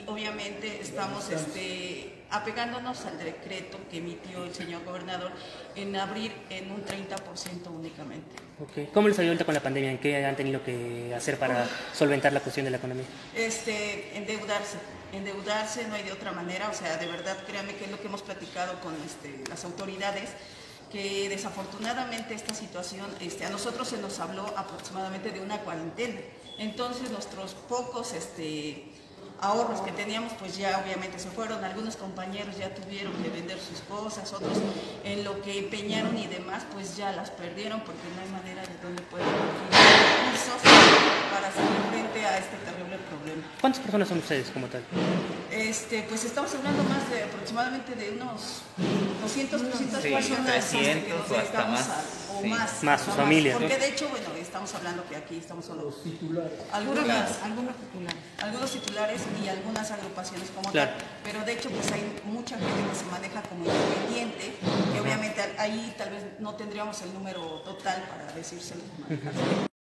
obviamente estamos apegándonos al decreto que emitió el señor gobernador en abrir en un 30% únicamente. Okay. ¿Cómo les ayudó ahorita con la pandemia? ¿Qué han tenido que hacer para solventar la cuestión de la economía? Endeudarse, no hay de otra manera, o sea, de verdad, créanme que es lo que hemos platicado con las autoridades, que desafortunadamente esta situación, a nosotros se nos habló aproximadamente de una cuarentena, entonces nuestros pocos ahorros que teníamos pues ya obviamente se fueron, algunos compañeros ya tuvieron que vender sus cosas, otros en lo que empeñaron y demás pues ya las perdieron porque no hay manera de donde puedan conseguir recursos para hacer frente a este terrible problema. ¿Cuántas personas son ustedes como tal? Pues estamos hablando más de aproximadamente de unos 200, 300 personas 300 o hasta más. Más sus familias, porque ¿no? de hecho, bueno, estamos hablando que aquí estamos solo Los titulares. algunos titulares y algunas agrupaciones como claro. tal, pero de hecho pues hay mucha gente que se maneja como independiente, que obviamente ahí tal vez no tendríamos el número total para decírselo.